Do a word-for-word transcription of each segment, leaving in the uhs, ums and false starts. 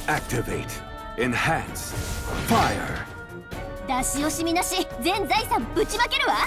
Activate. Enhance. Fire. 出し惜しみなし、全財産ぶちまけるわ。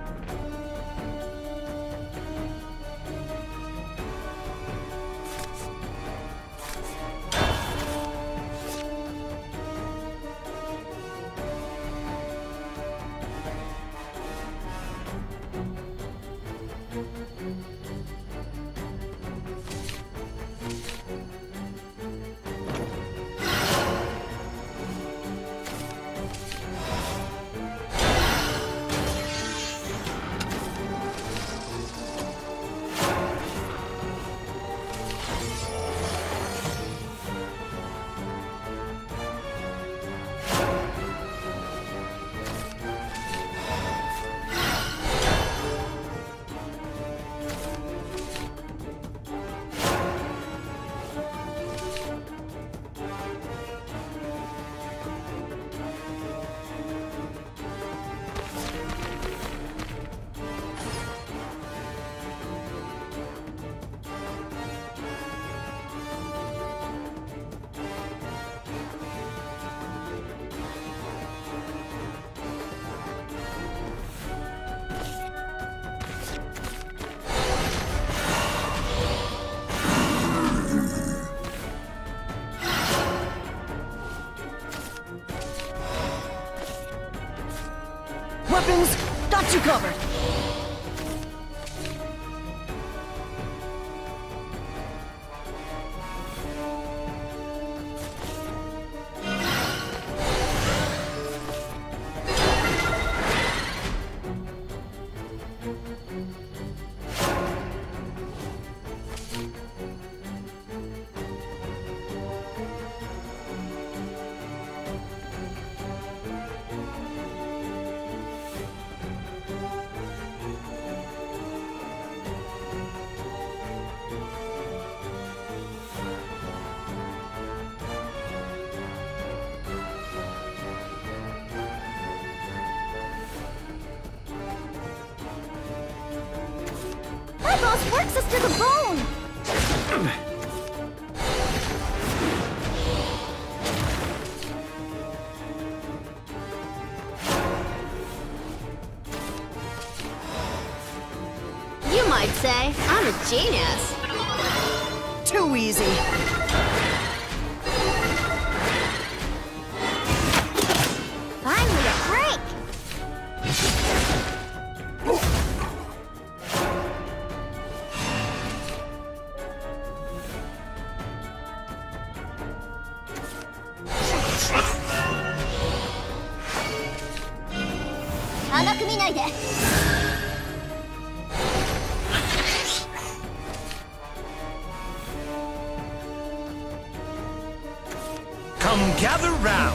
Weapons, got you covered. My boss works us to the bone! You might say I'm a genius. Too easy. Finally a break! Come gather round.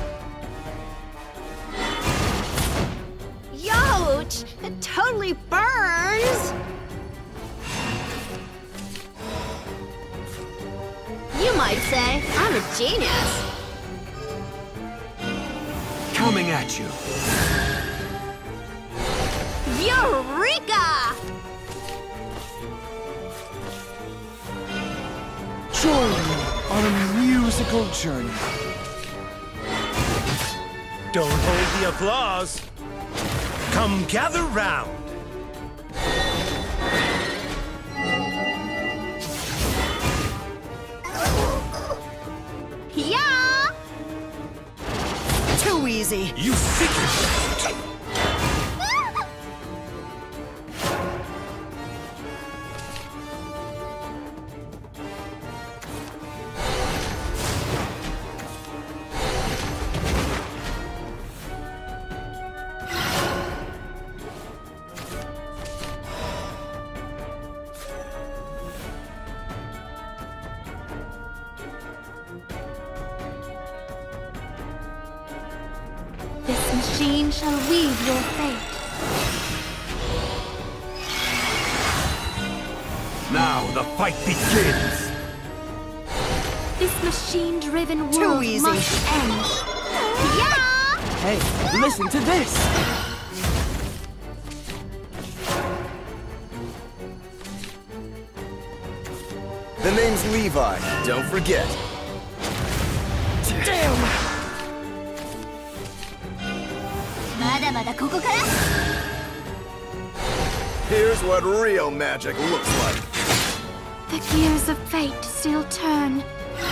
Youch! It totally burns! You might say I'm a genius. Coming at you. Eureka! Join me on a musical journey. Don't hold the applause. Come gather round. Yeah! Too easy. You figured. This machine shall weave your fate. Now the fight begins. This machine-driven Too world easy. must end. Yeah! Hey, listen to this! The name's Levi, don't forget. Damn! まだまだここから。 Here's what real magic looks like. The gears of fate still turn.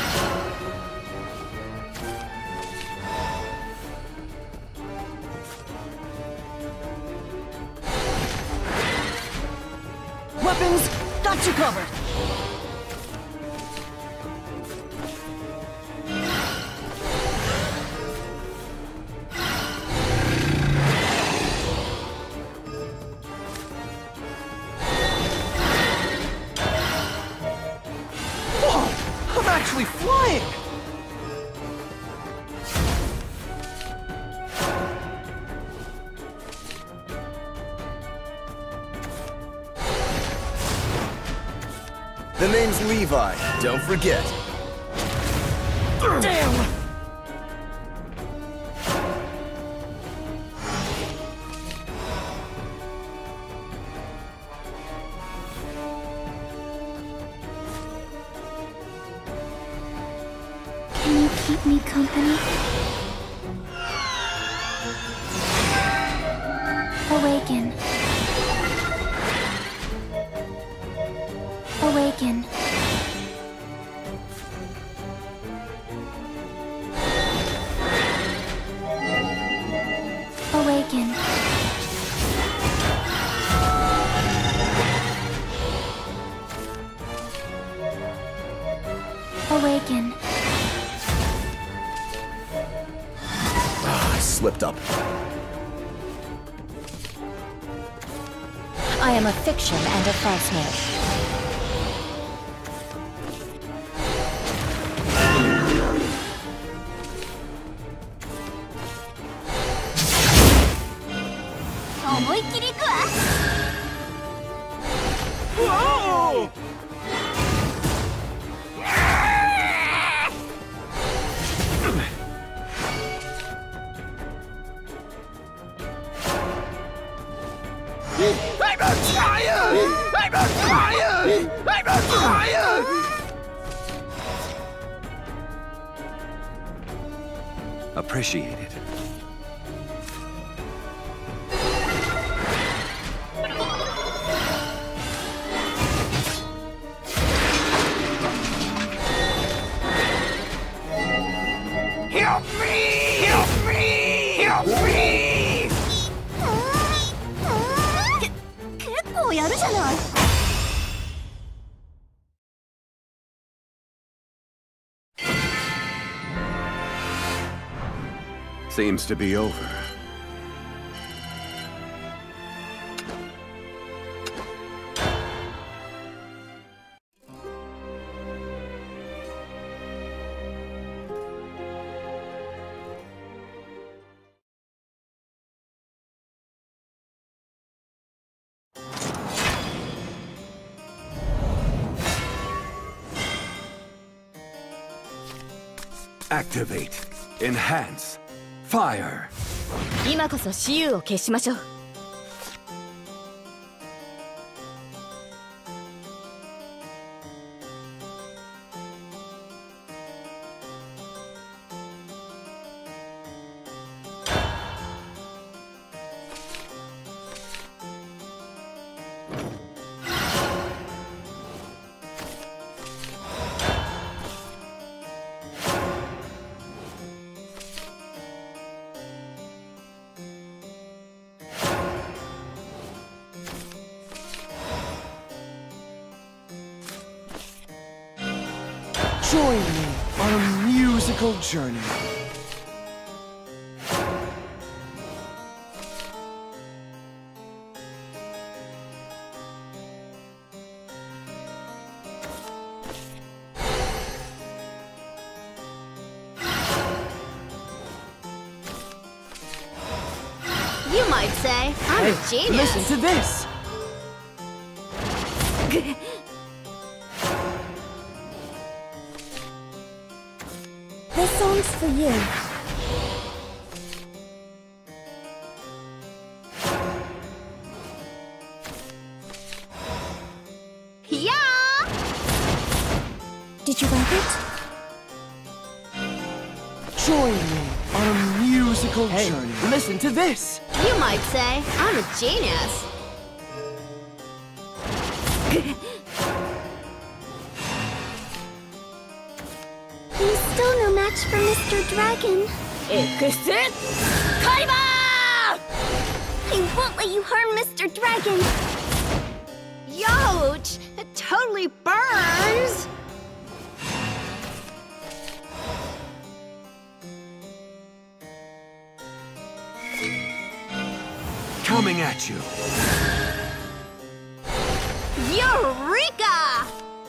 Weapons, got you covered. Whoa! I'm actually flying! The name's Levi, don't forget. Damn! Can you keep me company? Awaken. Awaken. Awaken. Awaken. Ah, I slipped up. I am a fiction and a falsehood. Whoa! I'm on fire! I'm on fire! I'm on fire! Appreciate it. Help me! Help me! Help me! け結構やるじゃない。 Seems to be over. Activate. Enhance. Fire. 今こそ雌雄を消しましょう。 Join me on a musical journey. You might say I'm a genius. Listen to this! This song's for you. Yeah. Did you like it? musical Hey, journey. listen to this! You might say I'm a genius. He's still no match for Mister Dragon. Exit! Kaiba! I won't let you harm Mister Dragon. Youch! It totally burns! Coming at you. Eureka!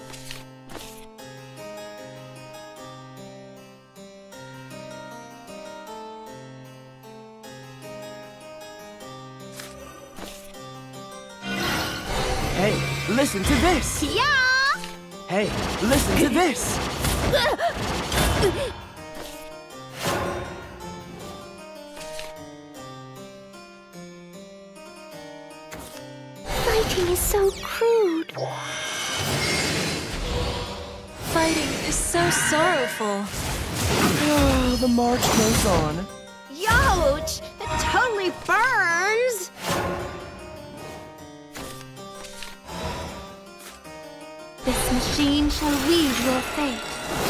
Hey, listen to this! Yeah! Hey, listen to this! Fighting is so crude. Fighting is so sorrowful. Oh, the march goes on. Youch! It totally burns! This machine shall weave your fate.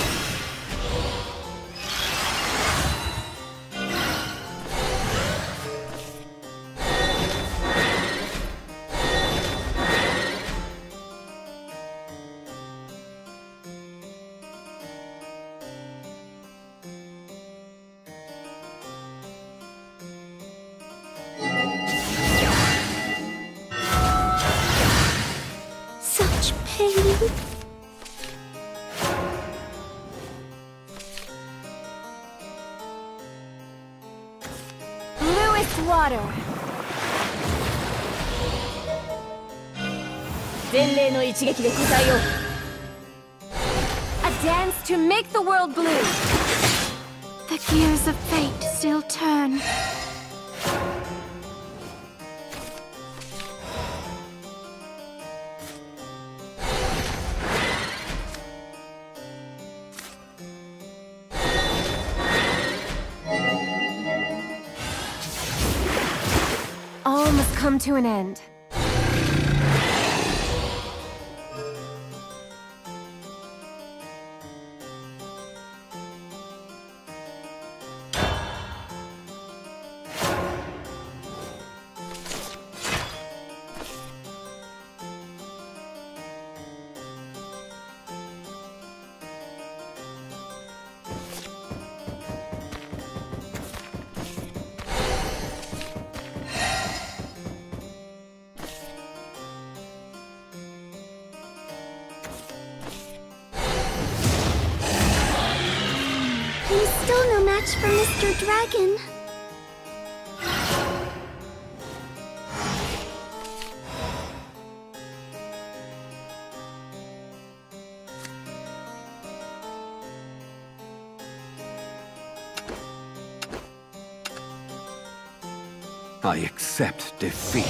Such pain. Bluest water. A dance to make the world blue. The gears of fate still turn. All must come to an end. He's still no match for Mister Dragon. I accept defeat.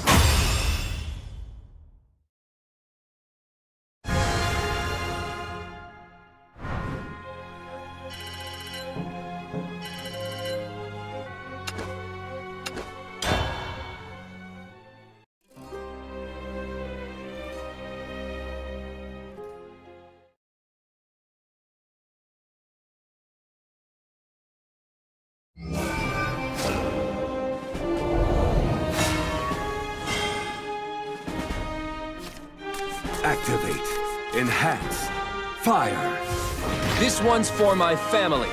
Activate. Enhance. Fire. This one's for my family.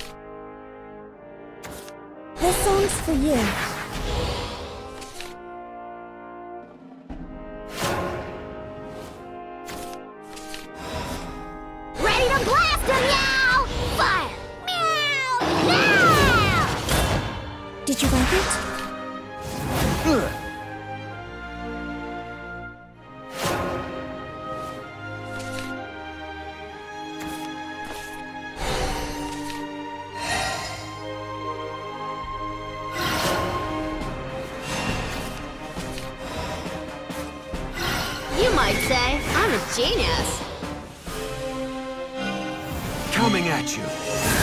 This song's for you. to blast him, meow! Fire! Meow! Meow! Did you like it? Ugh. You might say I'm a genius. Coming at you.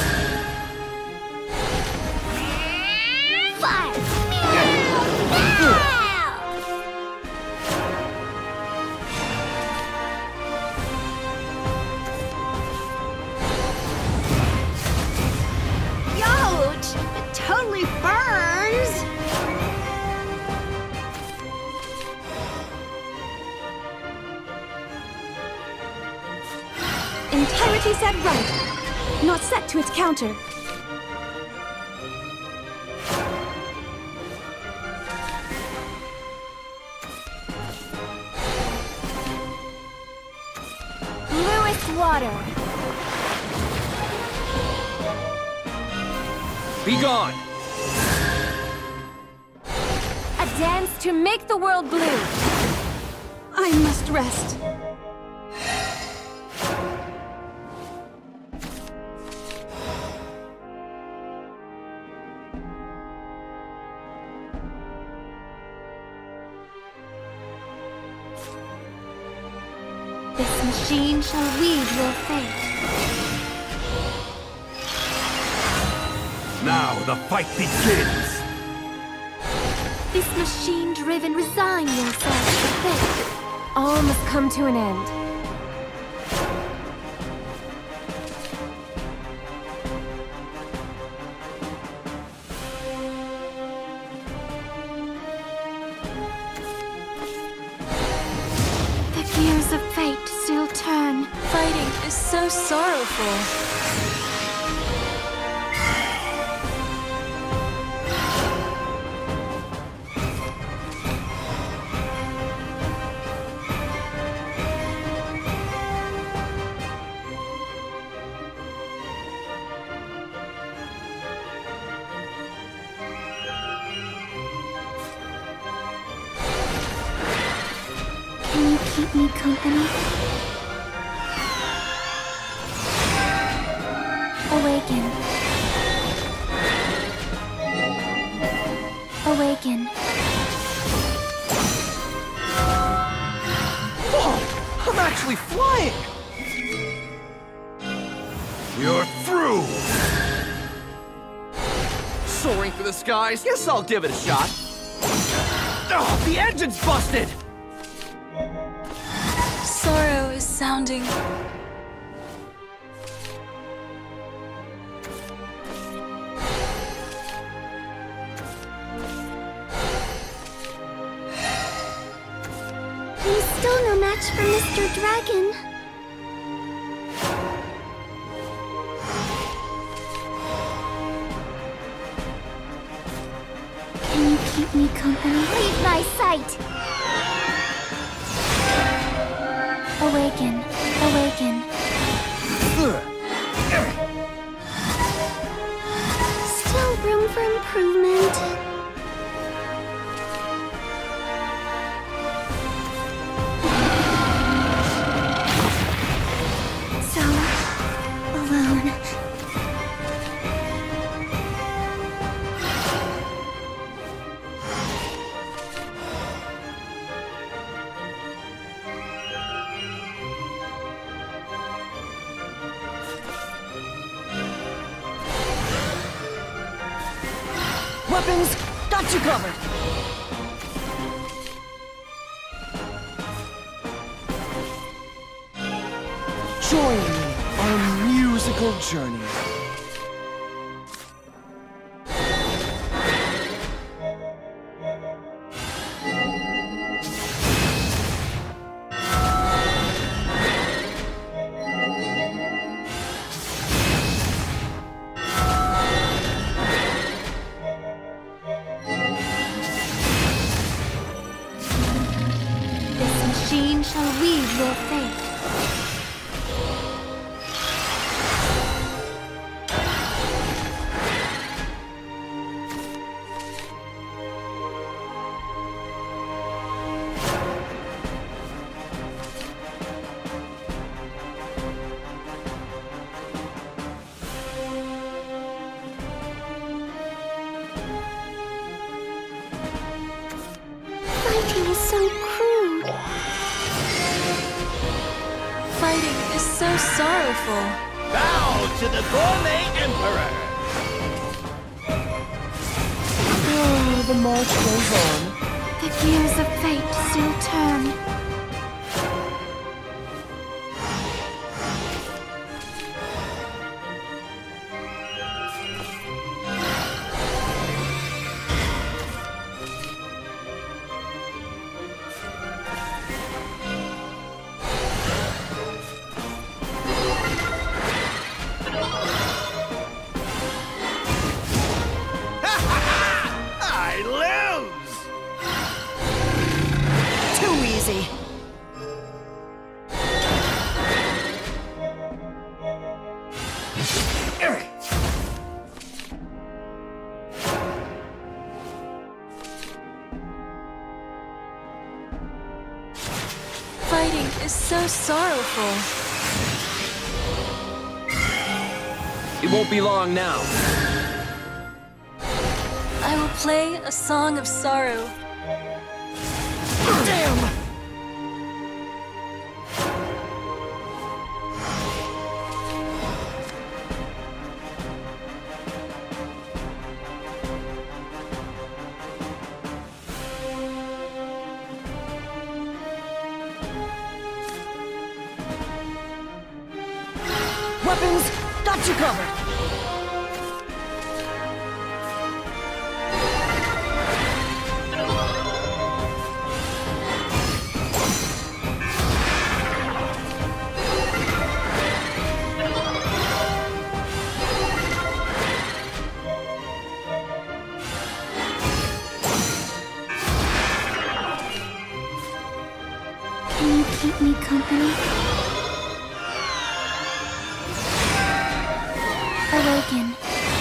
Fire! Meow! Meow! Ouch! It totally burns! Entirety set right. Not set to its counter. Bluest water. Be gone! A dance to make the world blue. I must rest. This machine shall weave your fate. Now the fight begins! This machine-driven, resign yourself to fate. All must come to an end. The gears of fate still turn. Fighting is so sorrowful. Can you keep me company? Awaken. Awaken. Whoa! I'm actually flying! You're through! Soaring through the skies? Guess I'll give it a shot. Ugh, the engine's busted! Sorrow is sounding. He's still no match for Mister Dragon. Can you keep me company? Leave my sight! Awaken, awaken. Still room for improvement. So, alone. Weapons, got you covered! Join me on a musical journey. This machine shall weave your fate. seems so crude. Fighting is so sorrowful. Bow to the gourmet emperor! Oh, the march goes on. The gears of fate still turn. I lose! Too easy. Fighting is so sorrowful. It won't be long now. I will play a song of sorrow. Damn! Weapons, got you covered. Can you keep me company? Awaken.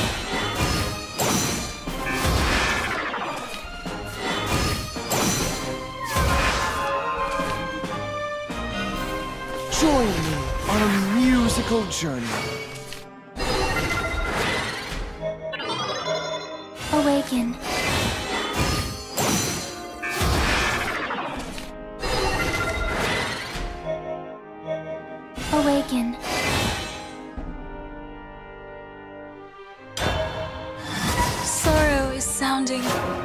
Join me on a musical journey. Awaken. Awaken. Sorrow is sounding.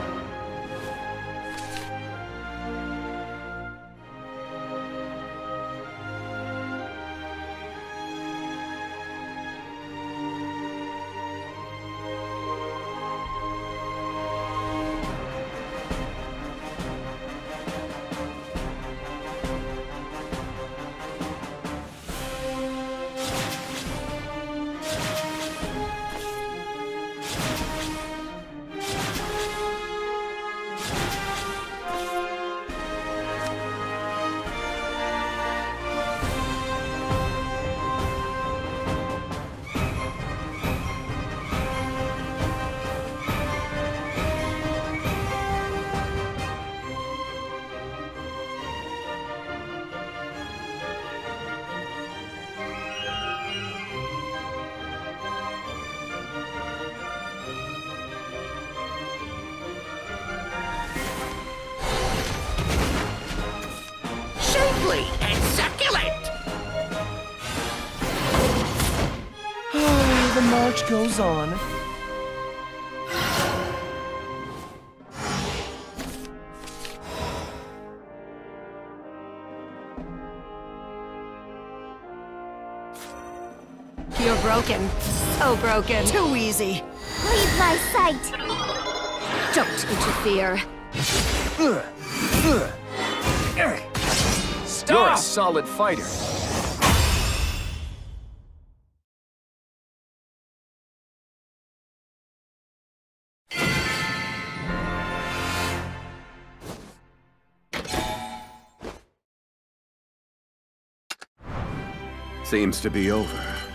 Shapely and succulent! Oh, the march goes on. You're broken. So broken. Too easy. Leave my sight! Don't interfere. You're a solid fighter. Seems to be over.